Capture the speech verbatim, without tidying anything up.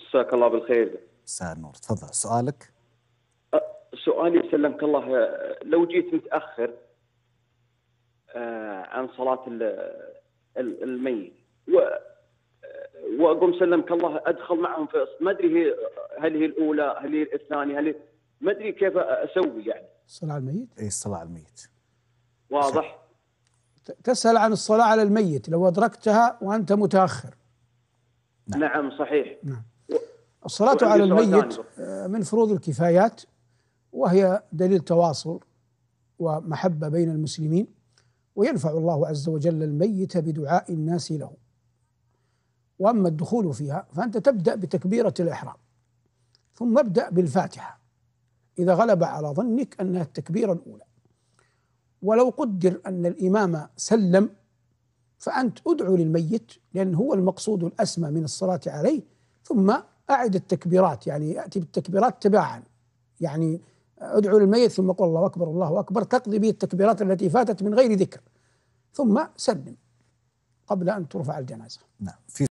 مساك الله بالخير. مساء النور، تفضل سؤالك. سؤالي سلمك الله، لو جيت متأخر عن صلاة الميت وأقوم سلمك الله أدخل معهم في ما أدري هي هل هي الأولى هل هي الثانية هل هي ما أدري كيف أسوي يعني. الصلاة على الميت؟ إيه الصلاة على الميت. واضح؟ تسأل عن الصلاة على الميت لو أدركتها وأنت متأخر. نعم, نعم صحيح. نعم. الصلاة على الميت من فروض الكفايات، وهي دليل تواصل ومحبة بين المسلمين، وينفع الله عز وجل الميت بدعاء الناس له. وأما الدخول فيها فأنت تبدأ بتكبيرة الإحرام، ثم ابدأ بالفاتحة إذا غلب على ظنك أنها التكبيرة الأولى. ولو قدر أن الإمام سلم فأنت أدعو للميت، لأن هو المقصود الأسمى من الصلاة عليه، ثم أعد التكبيرات، يعني يأتي بالتكبيرات تباعا، يعني ادعو للميت ثم قل الله أكبر الله أكبر، تقضي به التكبيرات التي فاتت من غير ذكر، ثم سلم قبل أن ترفع الجنازة. نعم.